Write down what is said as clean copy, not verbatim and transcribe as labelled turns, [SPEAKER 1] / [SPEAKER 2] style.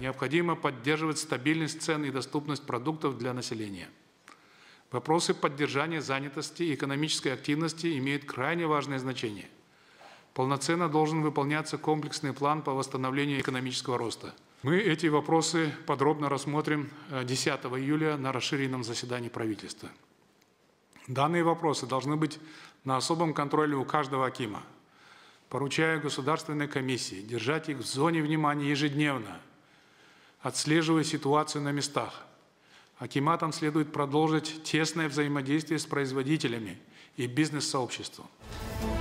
[SPEAKER 1] Необходимо поддерживать стабильность цен и доступность продуктов для населения. Вопросы поддержания занятости и экономической активности имеют крайне важное значение. Полноценно должен выполняться комплексный план по восстановлению экономического роста. Мы эти вопросы подробно рассмотрим 10 июля на расширенном заседании правительства. Данные вопросы должны быть на особом контроле у каждого акима. Поручаю Государственной комиссии держать их в зоне внимания ежедневно, отслеживая ситуацию на местах. Акиматам следует продолжить тесное взаимодействие с производителями и бизнес-сообществом.